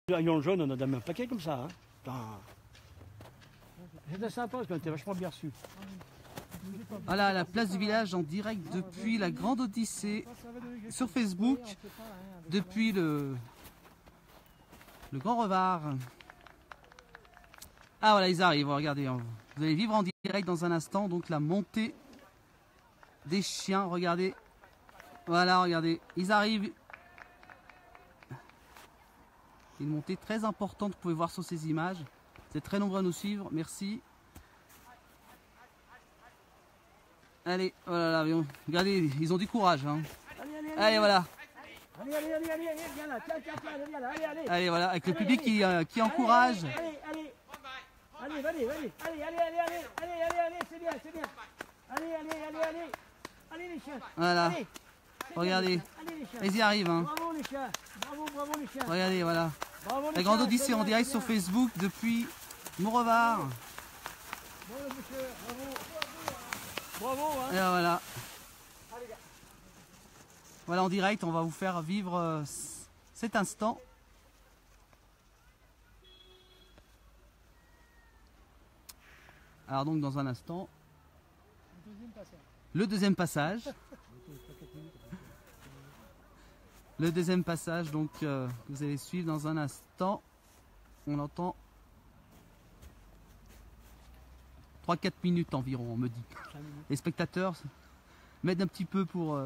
À Lyon jaune, on a même un paquet comme ça. Hein. C'était sympa parce qu'on était vachement bien reçus. Voilà, à la place du village en direct depuis la Grande Odyssée sur Facebook, depuis le Grand Revard. Ah voilà, ils arrivent, regardez. Vous allez vivre en direct dans un instant, donc la montée des chiens, regardez. Voilà, regardez, ils arrivent. Une montée très importante, vous pouvez voir sur ces images. Vous êtes très nombreux à nous suivre, merci. Allez, voilà, regardez, ils ont du courage. Hein. Allez, voilà. Allez, voilà, avec le public qui encourage. Allez, c'est bien, c'est bien. Allez, les chiens. Voilà. Regardez, ils y arrivent. Hein. Bravo les chiens. Bravo les chiens. Regardez, voilà. Bravo, La Grande Odyssée en direct sur Facebook depuis Mont-Revard. Bravo, monsieur. Bravo. Hein. Et voilà. Voilà, en direct, on va vous faire vivre cet instant. Alors donc dans un instant, le deuxième passage. Le deuxième passage, donc vous allez suivre dans un instant. On entend 3-4 minutes environ, on me dit. Les spectateurs m'aident un petit peu pour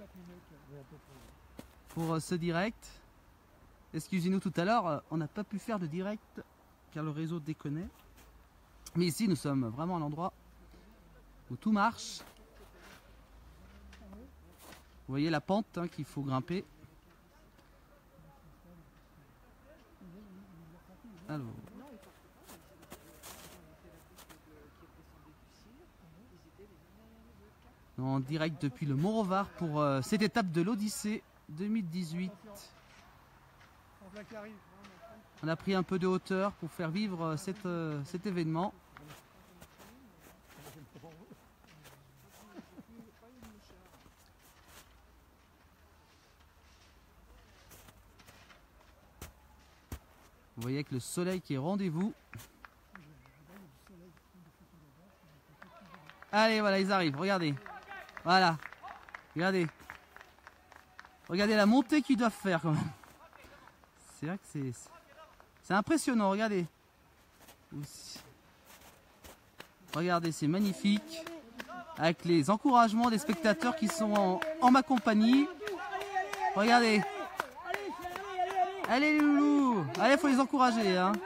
ce direct. Excusez-nous, tout à l'heure, on n'a pas pu faire de direct car le réseau déconnait. Mais ici, nous sommes vraiment à l'endroit où tout marche. Vous voyez la pente hein, qu'il faut grimper. Alors. En direct depuis le Mont-Revard pour cette étape de l'Odyssée 2018. On a pris un peu de hauteur pour faire vivre cet événement. Vous voyez avec le soleil qui est au rendez-vous. Allez, voilà, ils arrivent, regardez. Voilà, regardez. Regardez la montée qu'ils doivent faire quand même. C'est vrai que c'est impressionnant, regardez. Regardez, c'est magnifique. Avec les encouragements des spectateurs qui sont en ma compagnie. Regardez. Allez les loulous. Allez, faut les encourager. Hein.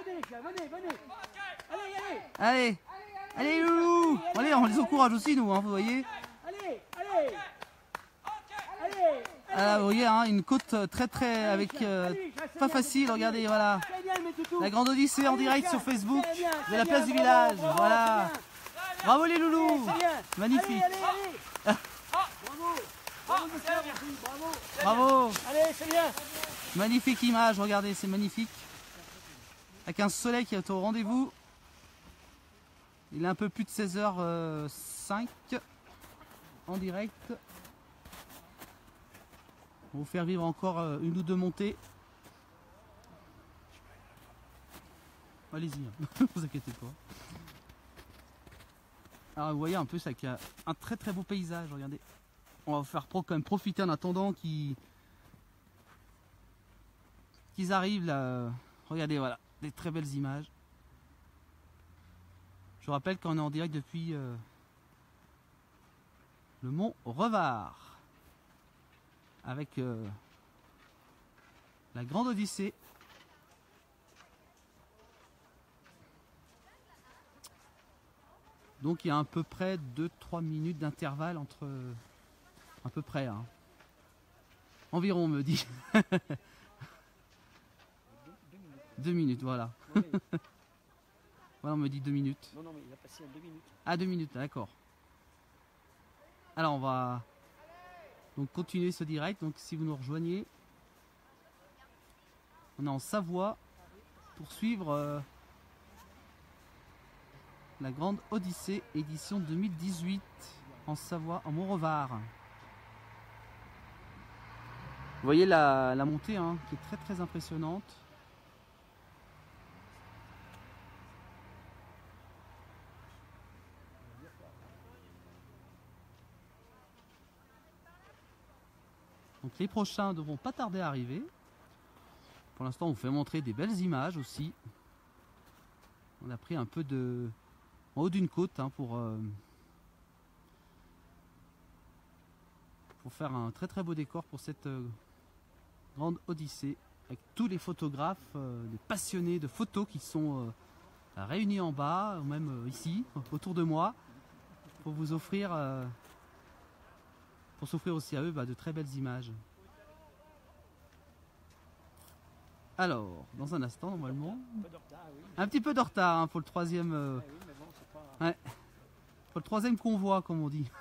Allez. Allez les loulous. Allez, on les encourage aussi nous, hein, vous voyez. Vous voyez, hein, une côte très avec pas facile, regardez, voilà. La Grande Odyssée en direct sur Facebook de la place du village, voilà. Bravo les loulous, magnifique. Bravo. Allez, c'est bien. Magnifique image, regardez, c'est magnifique. Avec un soleil qui est au rendez-vous. Il est un peu plus de 16h05 en direct. On va vous faire vivre encore une ou deux montées. Allez-y, ne vous inquiétez pas. Alors vous voyez un peu, c'est un très beau paysage, regardez. On va vous faire quand même profiter en attendant qu'ils arrivent là. Regardez, voilà, des très belles images. Je vous rappelle qu'on est en direct depuis le Mont Revard. Avec la Grande Odyssée. Donc il y a à peu près 2-3 minutes d'intervalle entre... à peu près. Hein. Environ on me dit. 2 minutes, voilà. Voilà, on me dit 2 minutes. Non, mais il a passé en 2 minutes. Ah, 2 minutes, d'accord. Alors on va... donc continuer ce direct, donc si vous nous rejoignez, on est en Savoie pour suivre la Grande Odyssée édition 2018 en Savoie, en Mont-Revard. Vous voyez la montée hein, qui est très impressionnante. Donc les prochains ne vont pas tarder à arriver. Pour l'instant, on vous fait montrer des belles images aussi. On a pris un peu de en haut d'une côte hein, pour faire un très très beau décor pour cette grande odyssée avec tous les photographes, les passionnés de photos qui sont réunis en bas, ou même ici, autour de moi, pour vous offrir, pour s'offrir aussi à eux de très belles images. Alors, dans un instant, normalement, un petit peu de retard hein, pour le troisième, ouais, pour le troisième convoi, comme on dit.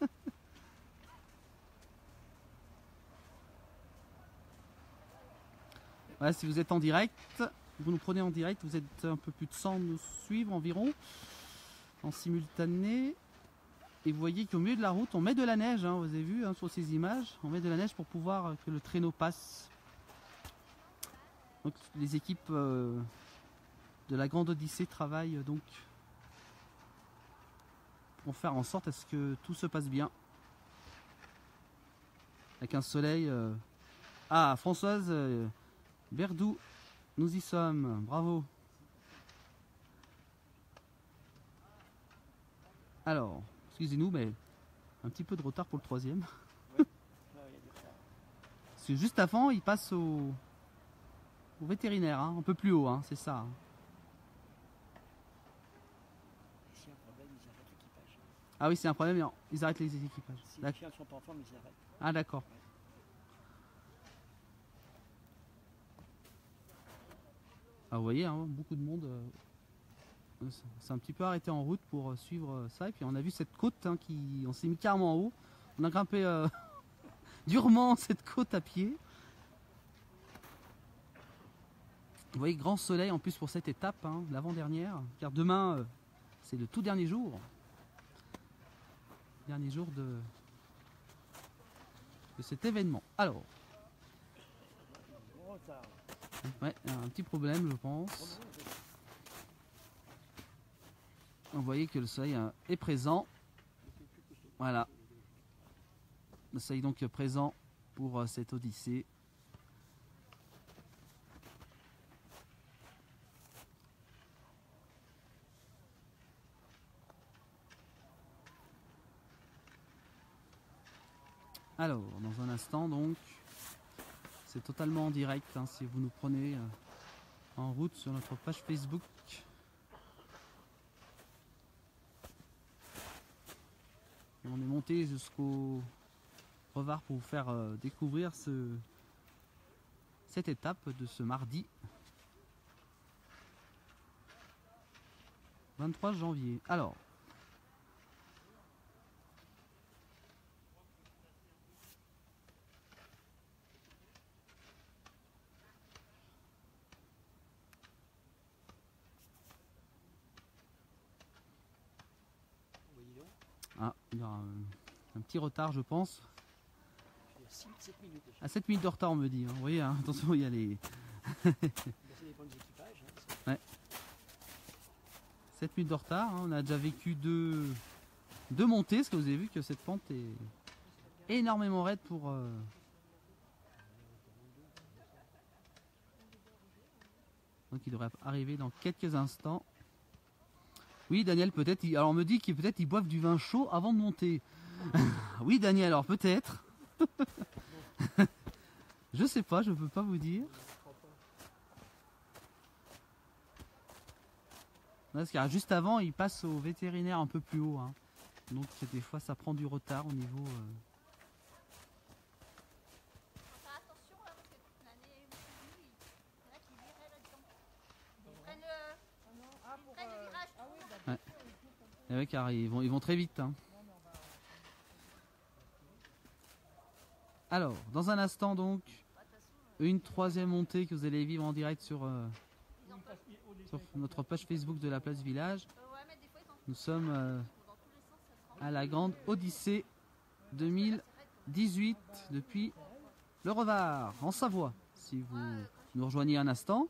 Voilà, si vous êtes en direct, vous nous prenez en direct, vous êtes un peu plus de 100 nous suivre environ, en simultané. Et vous voyez qu'au milieu de la route, on met de la neige, hein, vous avez vu hein, sur ces images, on met de la neige pour pouvoir que le traîneau passe. Donc les équipes de la Grande Odyssée travaillent donc pour faire en sorte à ce que tout se passe bien. Avec un soleil... Ah, Françoise Berdou, nous y sommes, bravo. Alors, excusez-nous, mais un petit peu de retard pour le troisième. Parce que juste avant, il passe au vétérinaire, hein, un peu plus haut, hein, c'est ça. Hein. S'il y a un problème, ils arrêtent l'équipage. Ah oui, c'est un problème, ils arrêtent les équipages. Si les chiens ne sont pas en forme, ils arrêtent. Ah d'accord. Ouais. Ah, vous voyez, hein, beaucoup de monde s'est un petit peu arrêté en route pour suivre ça. Et puis on a vu cette côte, hein, on s'est mis carrément en haut. On a grimpé durement cette côte à pied. Vous voyez, grand soleil en plus pour cette étape, hein, l'avant-dernière. Car demain, c'est le tout dernier jour. Dernier jour de cet événement. Alors. Ouais, un petit problème, je pense. Vous voyez que le soleil est présent. Voilà. Le soleil donc présent pour cette odyssée. Alors, dans un instant donc, c'est totalement en direct hein, si vous nous prenez en route sur notre page Facebook. Et on est monté jusqu'au Revard pour vous faire découvrir cette étape de ce mardi 23 janvier. Alors, ah, il y aura un petit retard, je pense. 7 minutes déjà. À 7 minutes de retard, on me dit. Hein. Vous voyez, hein, attention, il y a les. Ça dépend des équipages. Hein, ouais. 7 minutes de retard. Hein. On a déjà vécu deux montées, parce que vous avez vu que cette pente est énormément raide pour. Donc il devrait arriver dans quelques instants. Oui, Daniel, peut-être. Alors on me dit qu'ils peut-être ils boivent du vin chaud avant de monter. Oui, Daniel, alors peut-être. Je sais pas, je peux pas vous dire. Parce que juste avant, il passe au vétérinaire un peu plus haut. Hein. Donc des fois, ça prend du retard au niveau. Faut faire attention là, parce que toute l'année, il y en a qui viraient là-dedans. Ils prennent le virage. Ouais. Et ouais, car ils vont très vite. Hein. Alors, dans un instant donc, une troisième montée que vous allez vivre en direct sur notre page Facebook de la place Village. Nous sommes à la Grande Odyssée 2018 depuis le Revard, en Savoie. Si vous nous rejoignez un instant.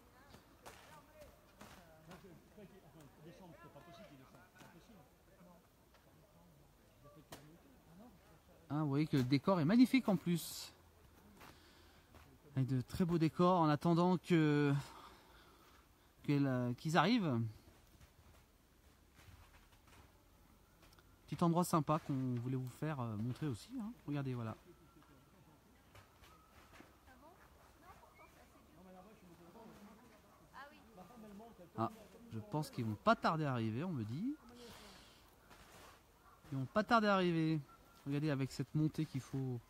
Ah, vous voyez que le décor est magnifique en plus. Avec de très beaux décors en attendant qu'ils arrivent. Petit endroit sympa qu'on voulait vous faire montrer aussi. Hein. Regardez, voilà. Ah, je pense qu'ils vont pas tarder à arriver, on me dit. Ils vont pas tarder à arriver. Regardez avec cette montée qu'il faut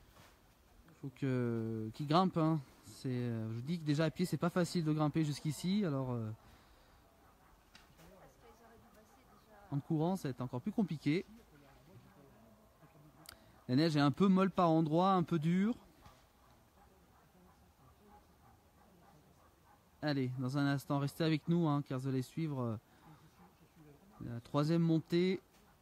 qu'ils grimpent. Hein. Je vous dis que déjà à pied c'est pas facile de grimper jusqu'ici. Alors en courant ça va être encore plus compliqué. La neige est un peu molle par endroits, un peu dure. Allez, dans un instant, restez avec nous, hein, car vous allez suivre la troisième montée.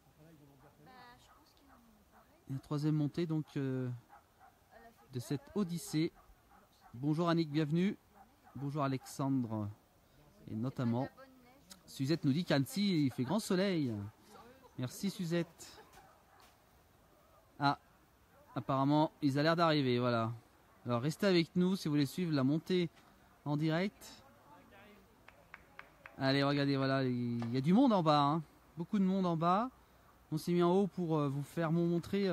La troisième montée donc de cette Odyssée. Bonjour Annick, bienvenue. Bonjour Alexandre. Et notamment, Suzette nous dit qu'Annecy, il fait grand soleil. Merci Suzette. Ah, apparemment, ils ont l'air d'arriver, voilà. Alors restez avec nous si vous voulez suivre la montée en direct. Allez, regardez, voilà, il y a du monde en bas, hein. Beaucoup de monde en bas. On s'est mis en haut pour vous faire montrer.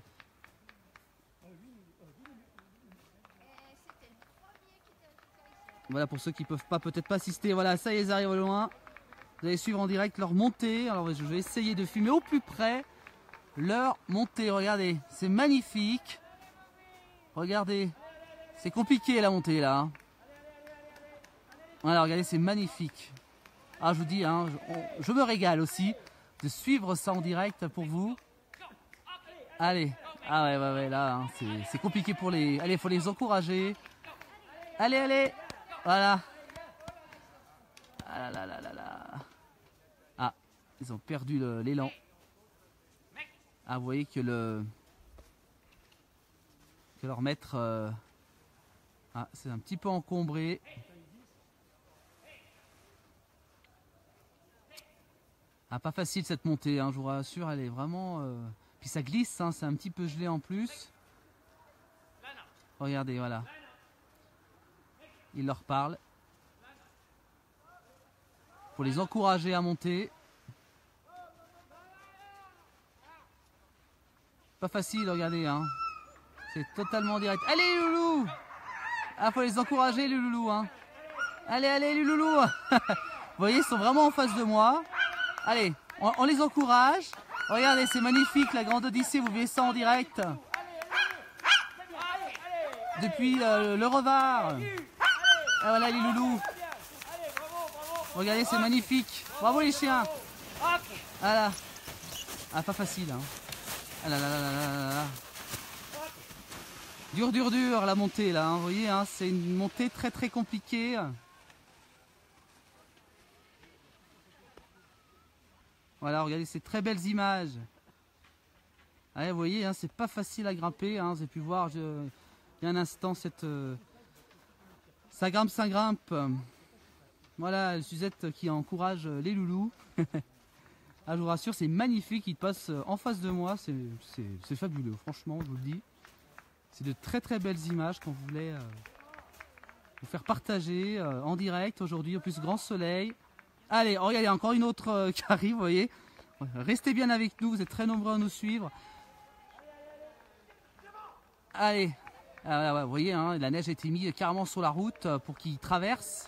Voilà, pour ceux qui peuvent pas peut-être pas assister. Voilà, ça y est, ils arrivent au loin. Vous allez suivre en direct leur montée. Alors je vais essayer de filmer au plus près leur montée. Regardez, c'est magnifique. Regardez, c'est compliqué la montée là. Hein. Voilà, regardez, c'est magnifique. Ah, je vous dis, hein, je me régale aussi de suivre ça en direct pour vous. Allez, ah ouais, là, hein, c'est compliqué pour les... Allez, il faut les encourager. Allez, allez, voilà. Ah là là là là. Ah, ils ont perdu l'élan. Ah, vous voyez que leur maître... Ah, c'est un petit peu encombré. Ah, pas facile cette montée, hein, je vous rassure, elle est vraiment... Puis ça glisse, hein, c'est un petit peu gelé en plus. Regardez, voilà. Il leur parle. Pour les encourager à monter. Pas facile, regardez, hein. C'est totalement direct. Allez les loulous! Ah, faut les encourager les loulous, hein. Allez, allez les loulous! Vous voyez, ils sont vraiment en face de moi. Allez, on les encourage. Regardez, c'est magnifique, la Grande Odyssée, vous voyez ça en direct. Depuis le Revard. Et voilà les loulous. Regardez, c'est magnifique. Bravo les chiens. Voilà. Ah, pas facile. Hein. Ah là là là là là là. Dur la montée là. Hein. Vous voyez, hein, c'est une montée très très compliquée. Voilà, regardez ces très belles images. Allez, vous voyez, hein, c'est pas facile à grimper. Hein, vous avez pu voir il y a un instant cette... ça grimpe. Voilà, Suzette qui encourage les loulous. Ah, je vous rassure, c'est magnifique. Ils passent en face de moi. C'est fabuleux, franchement, je vous le dis. C'est de très très belles images qu'on voulait vous faire partager en direct aujourd'hui. En plus, grand soleil. Allez, regardez, encore une autre qui arrive, vous voyez. Restez bien avec nous, vous êtes très nombreux à nous suivre. Allez, ah, ouais, vous voyez, hein, la neige a été mise carrément sur la route pour qu'ils traversent.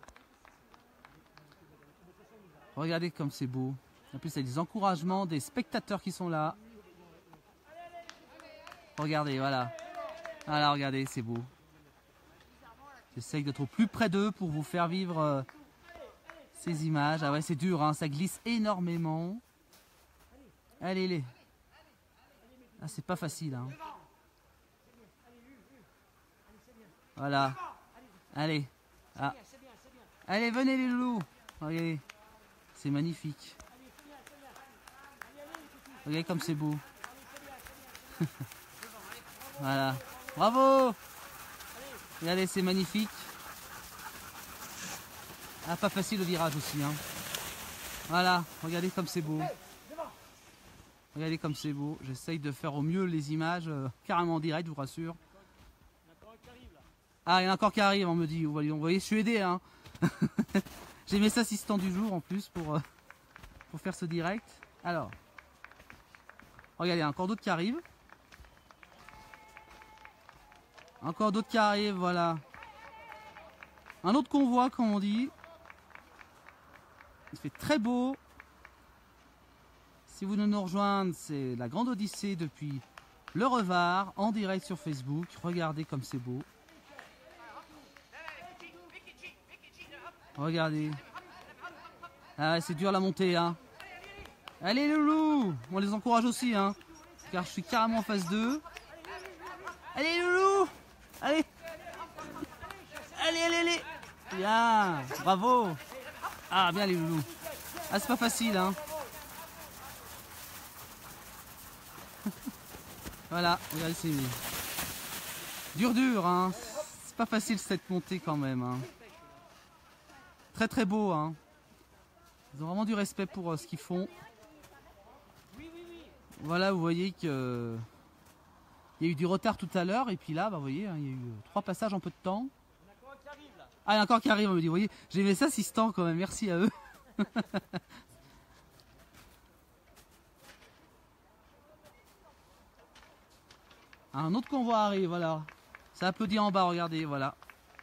Regardez comme c'est beau. En plus, il y a des encouragements, des spectateurs qui sont là. Regardez, voilà. Voilà, regardez, c'est beau. J'essaye d'être au plus près d'eux pour vous faire vivre... ces images. Ah ouais, c'est dur, hein, ça glisse énormément. Allez, les. Ah, c'est pas facile, hein. Voilà. Allez. Ah. Allez, venez les loulous. Regardez. C'est magnifique. Regardez comme c'est beau. Voilà. Bravo. Regardez, c'est magnifique. Ah, pas facile le virage aussi, hein. Voilà, regardez comme c'est beau. Regardez comme c'est beau. J'essaye de faire au mieux les images, carrément en direct, je vous rassure. Ah, il y en a encore qui arrivent, on me dit. Vous voyez, je suis aidé. Hein. J'ai mes assistants du jour en plus pour faire ce direct. Alors, regardez, il y a encore d'autres qui arrivent. Encore d'autres qui arrivent, voilà. Un autre convoi, comme on dit. Il fait très beau. Si vous nous rejoignez, c'est la Grande Odyssée depuis le Revard, en direct sur Facebook. Regardez comme c'est beau. Regardez. Ah ouais, c'est dur la montée, hein. Allez, loulou! On les encourage aussi, hein. Car je suis carrément en phase 2. Allez, loulou! Allez! Allez, allez, allez! Bien! Bravo! Ah, bien les loulous. Ah, c'est pas facile, hein. Voilà, regardez, c'est dur, hein. C'est pas facile cette montée quand même, hein. Très très beau, hein. Ils ont vraiment du respect pour ce qu'ils font. Voilà, vous voyez que il y a eu du retard tout à l'heure et puis là, bah, vous voyez, hein, il y a eu 3 passages en peu de temps. Ah, il y en a encore qui arrivent, on me dit, vous voyez, j'ai mes assistants quand même, merci à eux. Un autre convoi arrive, voilà. Ça applaudit en bas, regardez, voilà.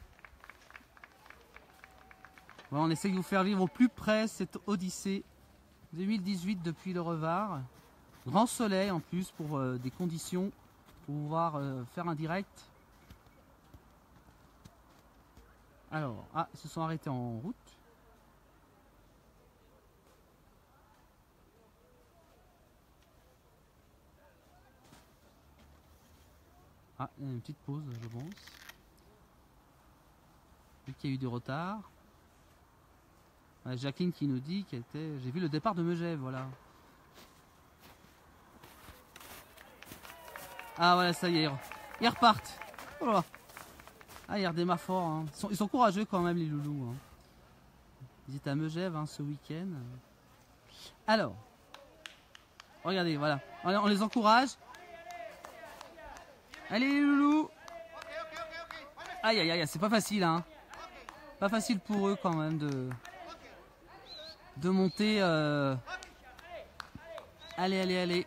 Voilà, on essaie de vous faire vivre au plus près cette Odyssée 2018 depuis le Revard. Grand soleil en plus pour des conditions pour pouvoir faire un direct. Alors, ah, ils se sont arrêtés en route. Ah, il y a une petite pause, je pense. Vu qu'il y a eu du retard. Jacqueline qui nous dit qu'elle était... J'ai vu le départ de Megève, voilà. Ah voilà, ça y est, ils repartent. Oh là. Ah, ils redémarrent fort. Hein. Ils sont courageux quand même, les loulous. Hein. Ils étaient à Megève hein, ce week-end. Alors, regardez, voilà. On les encourage. Allez, les loulous. Aïe, aïe, aïe, c'est pas facile. Hein. Pas facile pour eux quand même de monter. Allez, allez, allez.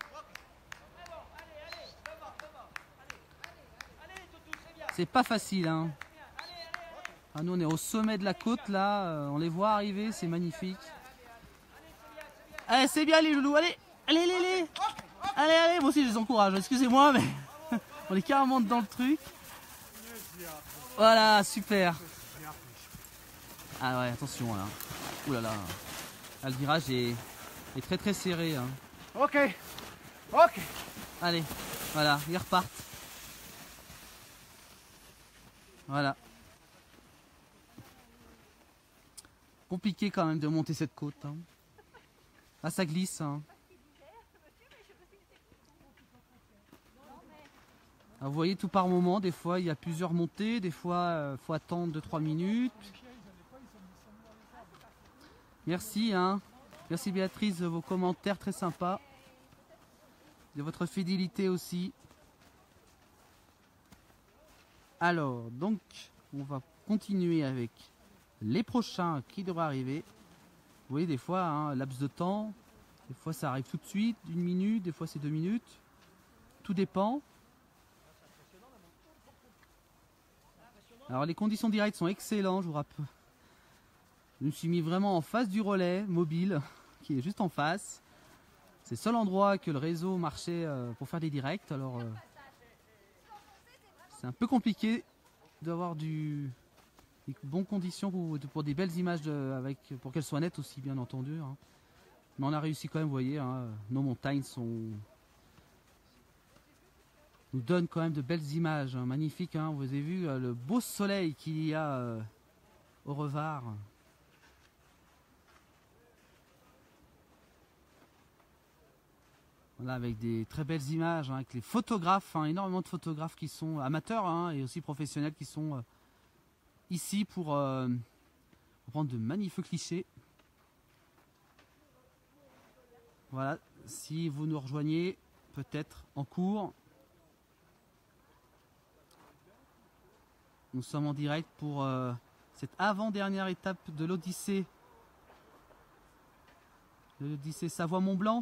C'est pas facile, hein. Ah, nous on est au sommet de la côte là, on les voit arriver, c'est magnifique. Allez, c'est bien les loulous, allez, allez, allez, allez, allez, allez, moi aussi je les encourage, excusez-moi mais on est carrément dans le truc. Voilà, super. Ah ouais, attention là. Ouh là là. Ah, le virage est très très serré. Hein. Ok, ok. Allez, voilà, ils repartent. Voilà. Compliqué quand même de monter cette côte. Hein. Ah, ça glisse. Hein. Ah, vous voyez tout par moment, des fois il y a plusieurs montées, des fois il faut attendre 2-3 minutes. Merci, hein. Merci Béatrice de vos commentaires très sympas. De votre fidélité aussi. Alors, donc, on va continuer avec les prochains qui devraient arriver. Vous voyez, des fois, hein, laps de temps, des fois ça arrive tout de suite, 1 minute, des fois c'est 2 minutes. Tout dépend. Alors, les conditions directes sont excellentes, je vous rappelle. Je me suis mis vraiment en face du relais mobile, qui est juste en face. C'est le seul endroit que le réseau marchait pour faire des directs. Alors, c'est un peu compliqué d'avoir des bonnes conditions pour des belles images pour qu'elles soient nettes aussi bien entendu. Hein. Mais on a réussi quand même, vous voyez, hein, nos montagnes nous donnent quand même de belles images, hein, magnifiques. Hein. Vous avez vu le beau soleil qu'il y a au Revard. Voilà, avec des très belles images, hein, avec les photographes, hein, énormément de photographes qui sont amateurs hein, et aussi professionnels qui sont ici pour prendre de magnifiques clichés. Voilà, si vous nous rejoignez peut-être en cours. Nous sommes en direct pour cette avant-dernière étape de l'Odyssée. L'Odyssée Savoie-Mont-Blanc.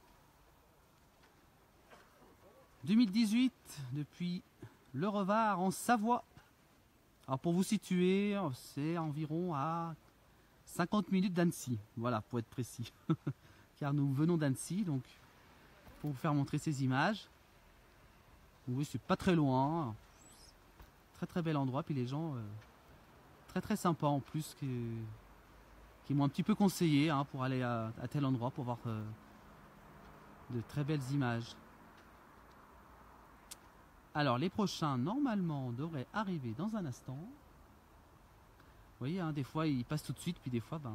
2018, depuis le Revard en Savoie. Alors pour vous situer, c'est environ à 50 minutes d'Annecy. Voilà, pour être précis. Car nous venons d'Annecy, donc pour vous faire montrer ces images. Oui, c'est pas très loin. Très très bel endroit. Puis les gens très très sympas en plus qui m'ont un petit peu conseillé pour aller à tel endroit pour voir de très belles images. Alors les prochains normalement devraient arriver dans un instant. Vous voyez, des fois ils passent tout de suite, puis des fois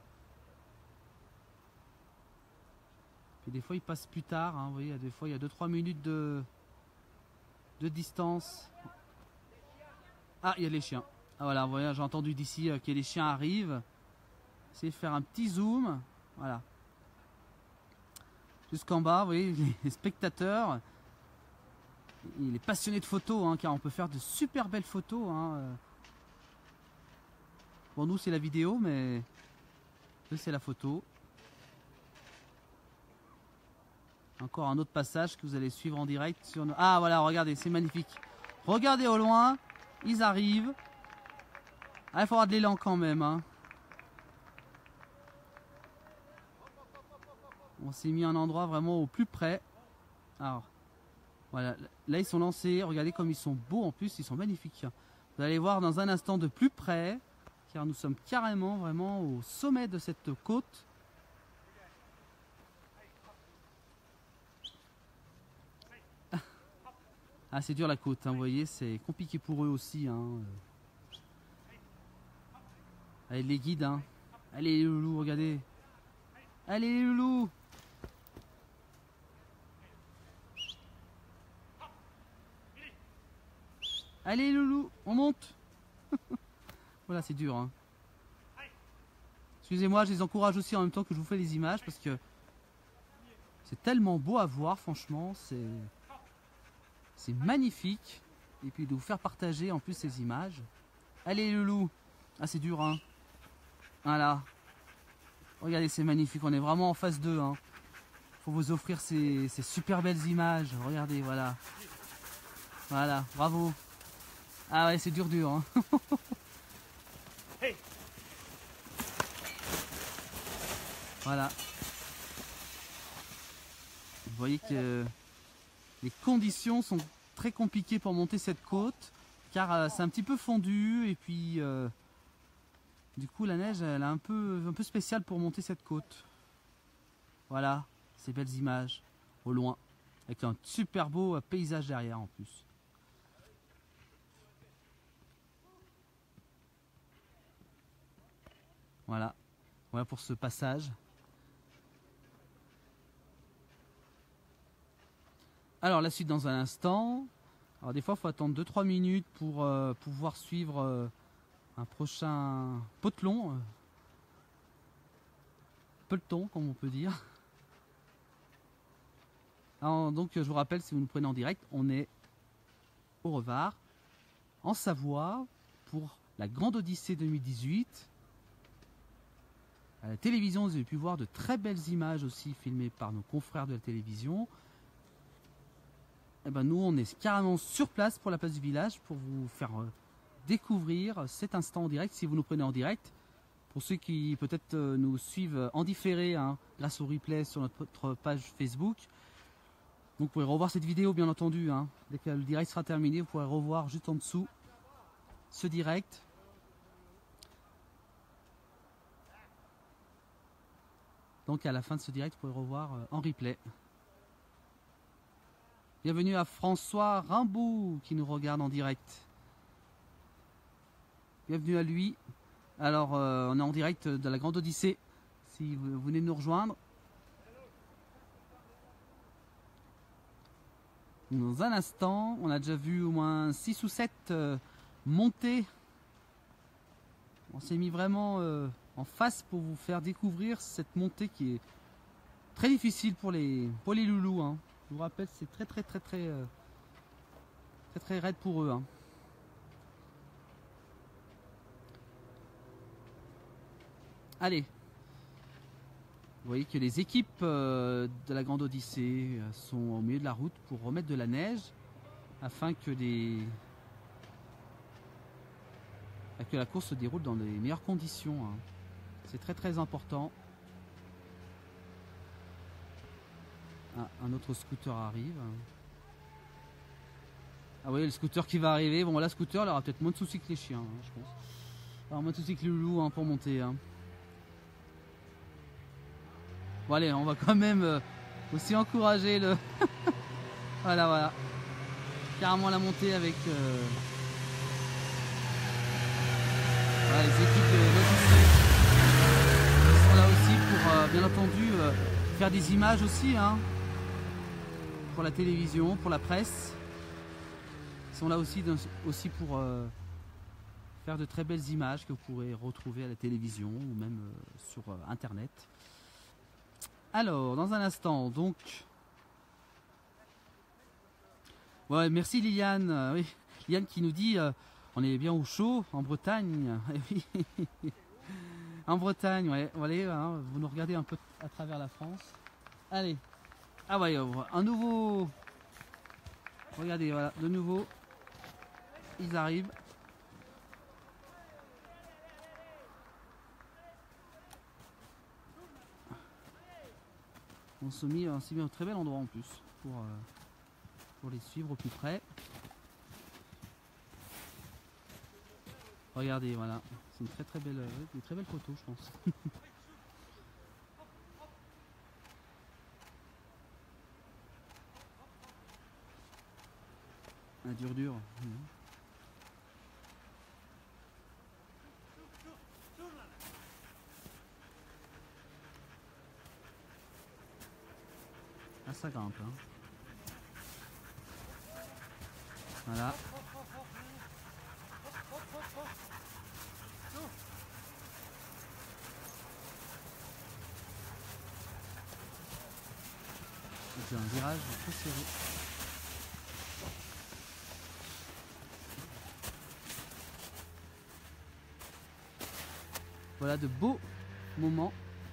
ils passent plus tard. Vous voyez, des fois il y a 2-3 minutes de distance. Ah, il y a les chiens. Ah voilà, vous voyez, j'ai entendu d'ici que les chiens arrivent. Essayez de faire un petit zoom. Voilà. Jusqu'en bas, vous voyez, les spectateurs. Il est passionné de photos, car on peut faire de super belles photos. Bon, nous c'est la vidéo, mais eux c'est la photo. Encore un autre passage que vous allez suivre en direct sur nos... Ah voilà, regardez, c'est magnifique. Regardez au loin, ils arrivent. Ah, il faut avoir de l'élan quand même. On s'est mis un endroit vraiment au plus près. Alors, voilà, là ils sont lancés. Regardez comme ils sont beaux en plus, ils sont magnifiques. Vous allez voir dans un instant de plus près, car nous sommes carrément vraiment au sommet de cette côte. Ah, c'est dur la côte, vous voyez, c'est compliqué pour eux aussi. Allez les guides, allez les loulous, regardez. Allez les loulous. Allez loulou, on monte. Voilà, c'est dur. Excusez-moi, je les encourage aussi en même temps que je vous fais les images parce que c'est tellement beau à voir, franchement, c'est magnifique. Et puis de vous faire partager en plus ces images. Allez loulou. Ah, c'est dur, Voilà. Regardez, c'est magnifique, on est vraiment en phase 2. Faut vous offrir ces super belles images. Regardez, voilà. Voilà, bravo. Ah ouais, c'est dur. Voilà. Vous voyez que les conditions sont très compliquées pour monter cette côte, car c'est un petit peu fondu et puis du coup la neige elle est un peu spéciale pour monter cette côte. Voilà, ces belles images au loin, avec un super beau paysage derrière en plus. Voilà pour ce passage. Alors la suite dans un instant. Alors des fois il faut attendre 2-3 minutes pour pouvoir suivre un prochain peloton. Peloton comme on peut dire. Alors, donc je vous rappelle, si vous nous prenez en direct, on est au Revard, en Savoie, pour la Grande Odyssée 2018. À la télévision, vous avez pu voir de très belles images aussi filmées par nos confrères de la télévision. Et ben nous, on est carrément sur place pour la place du village pour vous faire découvrir cet instant en direct, si vous nous prenez en direct. Pour ceux qui peut-être nous suivent en différé, grâce au replay sur notre page Facebook. Donc vous pourrez revoir cette vidéo bien entendu. Dès que le direct sera terminé, vous pourrez revoir juste en dessous ce direct. Donc à la fin de ce direct, vous pourrez revoir en replay. Bienvenue à François Rimbaud qui nous regarde en direct. Bienvenue à lui. Alors on est en direct de la Grande Odyssée. Si vous venez de nous rejoindre. Dans un instant, on a déjà vu au moins 6 ou 7 montées. On s'est mis vraiment en face pour vous faire découvrir cette montée qui est très difficile pour les loulous. Je vous rappelle, c'est très raide pour eux. Allez. Vous voyez que les équipes de la Grande Odyssée sont au milieu de la route pour remettre de la neige afin que la course se déroule dans les meilleures conditions. Hein. C'est très très important. Ah, un autre scooter arrive. Ah oui, le scooter qui va arriver. Bon, là, le scooter, il aura peut-être moins de soucis que les chiens, hein, je pense. Alors, moins de soucis que les loulous hein, pour monter. Hein. Bon, allez, on va quand même aussi encourager le... voilà, voilà. Carrément la montée avec voilà, les équipes de l'Odyssée qui sont là aussi pour, bien entendu, faire des images aussi, hein, pour la télévision, pour la presse. Ils sont là aussi pour faire de très belles images que vous pourrez retrouver à la télévision ou même sur internet. Alors, dans un instant, donc... Ouais, merci Liliane. Oui. Liliane qui nous dit on est bien au chaud en Bretagne. En Bretagne, ouais. Allez, hein, vous nous regardez un peu à travers la France. Allez. Ah ouais, un nouveau... Regardez, voilà, de nouveau. Ils arrivent. On s'est mis à un très bel endroit en plus pour les suivre au plus près. Regardez, voilà, c'est une très belle photo, je pense. Un dur. Ah, ça grimpe, hein. Voilà. C'est un virage très serré. Voilà de beaux moments.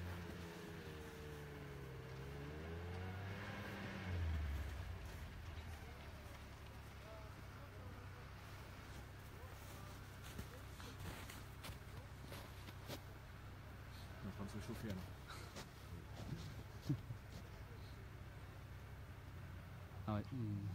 On est en train de se chauffer alors. Ah ouais.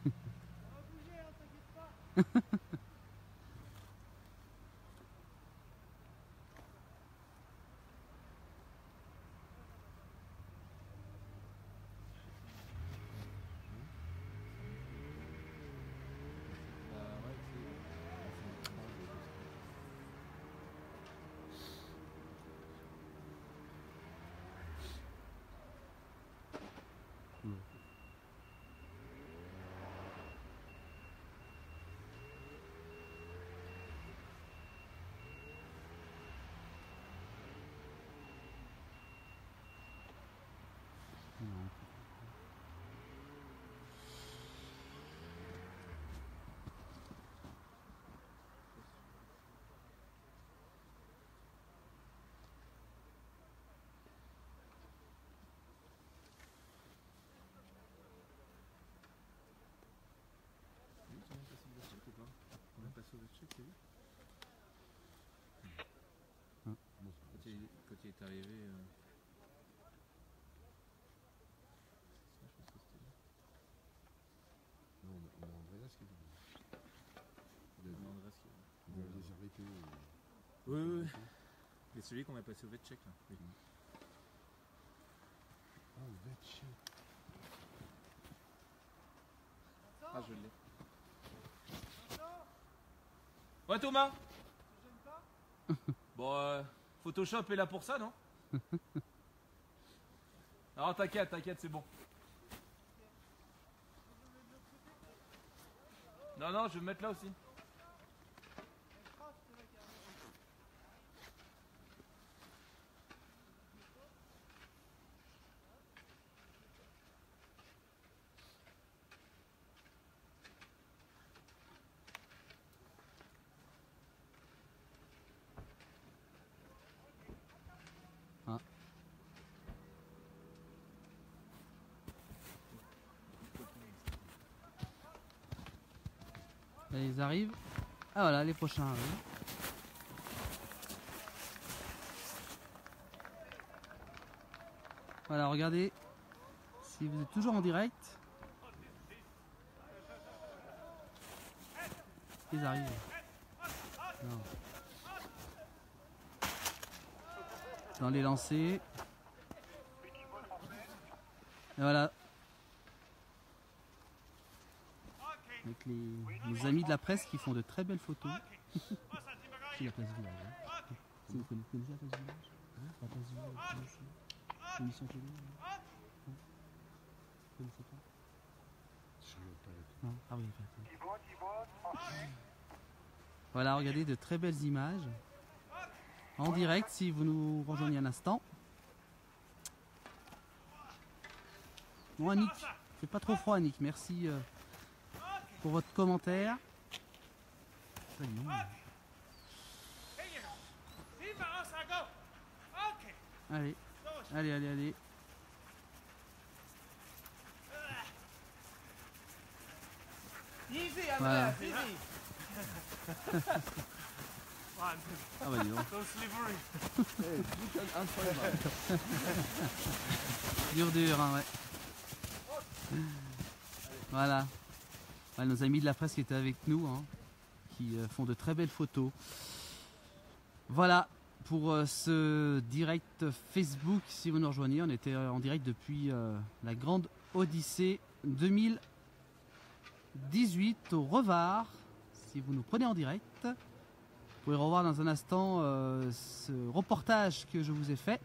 On a passé au check, t'as vu? Quand il est arrivé... Ça, je pense que c'était là. Non, on a Andreas qui est venu. On a Andreas qui est là. Vous aviez arrêté. Oui, oui, oui. C'est celui qu'on a passé au vet-check là. Oui. Ah, le vet-check. Ah, je l'ai. Ouais, Thomas. Bon, Photoshop est là pour ça, non? Alors t'inquiète, c'est bon. Non, non, je vais me mettre là aussi. Ils arrivent. Ah voilà, les prochains arrivent. Voilà, regardez. Si vous êtes toujours en direct. Ils arrivent. Non. Dans les lancers. Et voilà. Avec les amis de la presse qui font de très belles photos. C'est la place du village. Hein. Vous connaissez la place du village? La place du village, vous connaissez l'émission télé? Vous connaissez pas? Non. Ah oui, voilà, regardez de très belles images. En direct si vous nous rejoignez un instant. Bon Annick, c'est pas trop froid Annick, merci pour votre commentaire. Allez, allez, allez, allez. Voilà. Ah bah dis donc. Dur, hein, ouais. Voilà. Ouais, nos amis de la presse qui étaient avec nous, hein, qui font de très belles photos. Voilà pour ce direct Facebook. Si vous nous rejoignez, on était en direct depuis la Grande Odyssée 2018 au Revard. Si vous nous prenez en direct, vous pouvez revoir dans un instant ce reportage que je vous ai fait.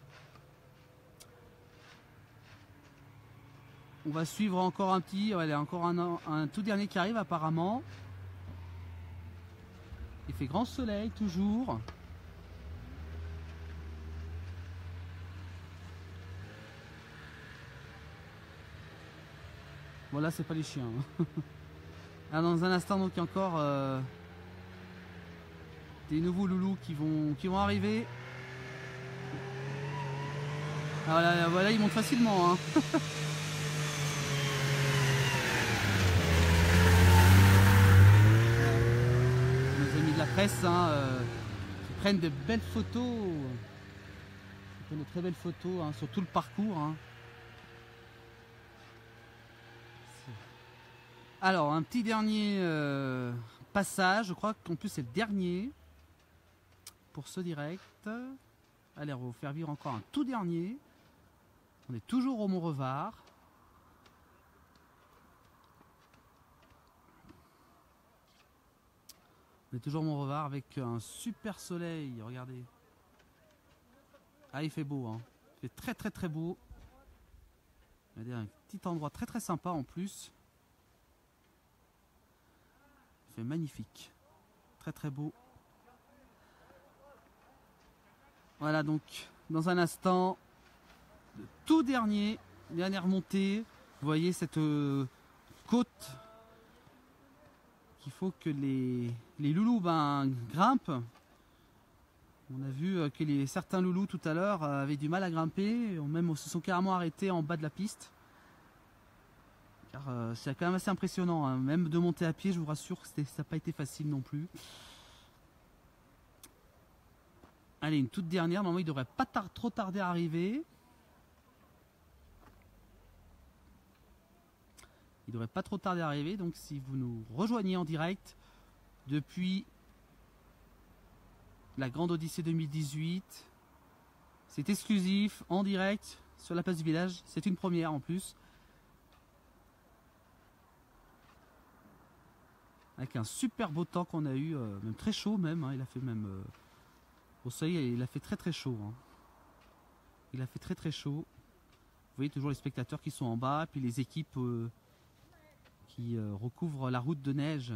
On va suivre encore un petit, il y a encore un tout dernier qui arrive apparemment. Il fait grand soleil toujours. Bon là c'est pas les chiens. Ah, dans un instant donc il y a encore des nouveaux loulous qui vont arriver. Ah, voilà, ils montent facilement. Hein. Nos amis de la presse qui prennent de belles photos. Ils prennent de très belles photos hein, sur tout le parcours. Hein. Alors, un petit dernier passage, je crois qu'en plus c'est le dernier pour ce direct. Allez, on va vous faire vivre encore un tout dernier. On est toujours au Mont-Revard. On est toujours au Mont-Revard avec un super soleil, regardez. Ah, il fait beau, hein. Il fait très très très beau. Regardez, un petit endroit très très sympa en plus. C'est magnifique, très très beau. Voilà donc dans un instant, le tout dernière montée. Vous voyez cette côte qu'il faut que les loulous grimpent. On a vu que certains loulous tout à l'heure avaient du mal à grimper, même se sont carrément arrêtés en bas de la piste. C'est quand même assez impressionnant, hein. Même de monter à pied, je vous rassure que ça n'a pas été facile non plus. Allez, une toute dernière, normalement il ne devrait pas trop tarder à arriver. Il ne devrait pas trop tarder à arriver, donc si vous nous rejoignez en direct depuis la Grande Odyssée 2018, c'est exclusif, en direct, sur la place du village, c'est une première en plus. Avec un super beau temps qu'on a eu, même très chaud même, hein, il a fait même au soleil, il a fait très très chaud. Hein. Il a fait très très chaud. Vous voyez toujours les spectateurs qui sont en bas, puis les équipes qui recouvrent la route de neige.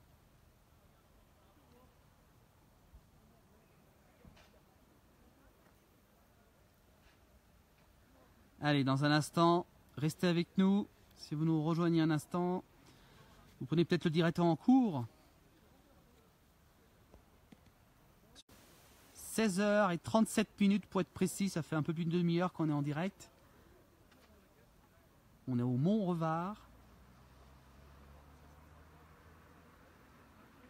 Allez, dans un instant, restez avec nous. Si vous nous rejoignez un instant, vous prenez peut-être le direct en cours. 16h37 pour être précis, ça fait un peu plus d'une demi-heure qu'on est en direct. On est au Mont-Revard.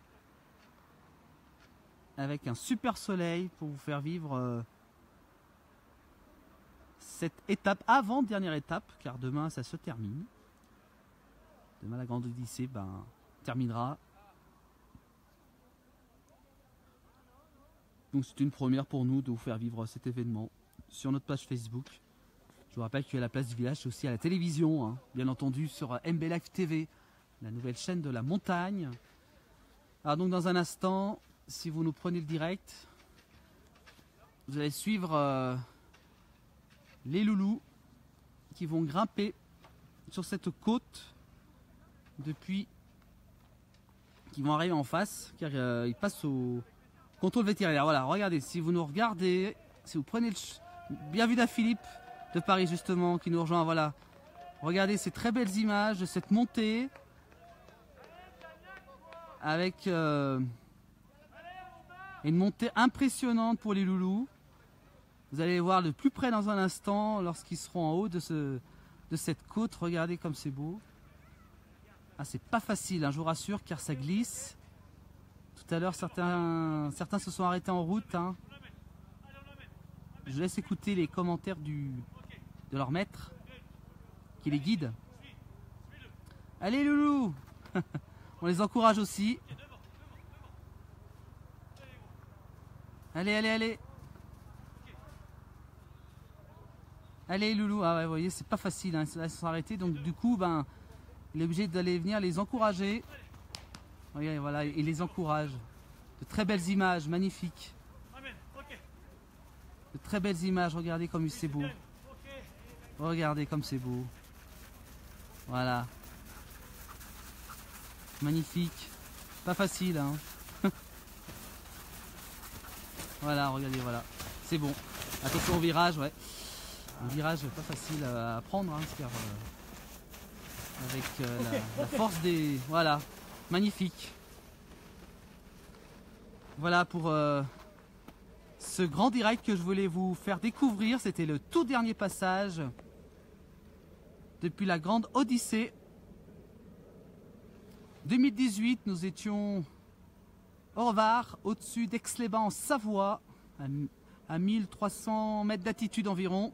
avec un super soleil pour vous faire vivre cette étape, avant-dernière étape, car demain ça se termine. Demain la Grande Odyssée terminera. Donc c'est une première pour nous de vous faire vivre cet événement sur notre page Facebook. Je vous rappelle que la place du village, c'est aussi à la télévision, hein, bien entendu sur MB Live TV, la nouvelle chaîne de la montagne. Alors donc dans un instant, si vous nous prenez le direct, vous allez suivre les loulous qui vont grimper sur cette côte qui vont arriver en face, car ils passent au contrôle vétérinaire. Voilà, regardez, si vous nous regardez, si vous prenez bienvenue à Philippe de Paris justement qui nous rejoint, voilà. Regardez ces très belles images de cette montée avec une montée impressionnante pour les loulous. Vous allez les voir de plus près dans un instant lorsqu'ils seront en haut de cette côte. Regardez comme c'est beau. Ah, c'est pas facile, hein, je vous rassure, car ça glisse. Tout à l'heure, certains se sont arrêtés en route. Hein. Je laisse écouter les commentaires de leur maître qui les guide. Allez loulou. On les encourage aussi. Allez, allez, allez. Allez loulou. Ah ouais, vous voyez, c'est pas facile, hein. Ils se sont arrêtés, donc du coup, il est obligé d'aller venir les encourager. Regardez, voilà, il les encourage. De très belles images, magnifiques. De très belles images, regardez comme c'est beau. Regardez comme c'est beau. Voilà. Magnifique. Pas facile, hein. Voilà, regardez, voilà. C'est bon. Attention au virage, ouais. Un virage pas facile à prendre, hein, car avec la force des... Voilà. Magnifique. Voilà pour ce grand direct que je voulais vous faire découvrir. C'était le tout dernier passage depuis la Grande Odyssée. 2018, nous étions au Revar, au-dessus d'Aix-les-Bains en Savoie, à 1300 mètres d'altitude environ.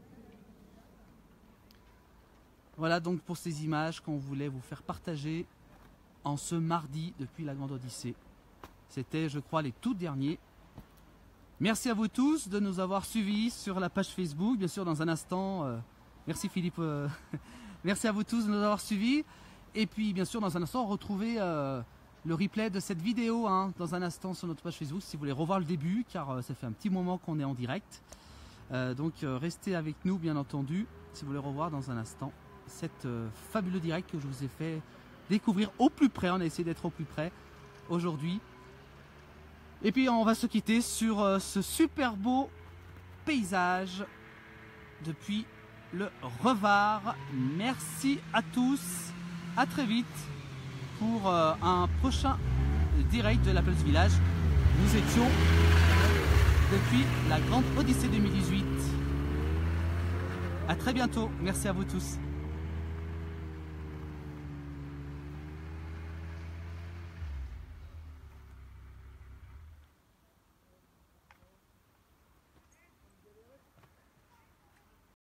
Voilà donc pour ces images qu'on voulait vous faire partager en ce mardi depuis la Grande Odyssée. C'était, je crois, les tout derniers. Merci à vous tous de nous avoir suivis sur la page Facebook. Bien sûr, dans un instant, merci Philippe. Merci à vous tous de nous avoir suivis. Et puis, bien sûr, dans un instant, retrouvez le replay de cette vidéo, hein, dans un instant sur notre page Facebook, si vous voulez revoir le début, car ça fait un petit moment qu'on est en direct. Donc, restez avec nous, bien entendu, si vous voulez revoir dans un instant cette fabuleux direct que je vous ai fait découvrir au plus près. On a essayé d'être au plus près aujourd'hui. Et puis on va se quitter sur ce super beau paysage depuis le Revar. Merci à tous. À très vite pour un prochain direct de la place du village. Nous étions depuis la Grande Odyssée 2018. À très bientôt. Merci à vous tous.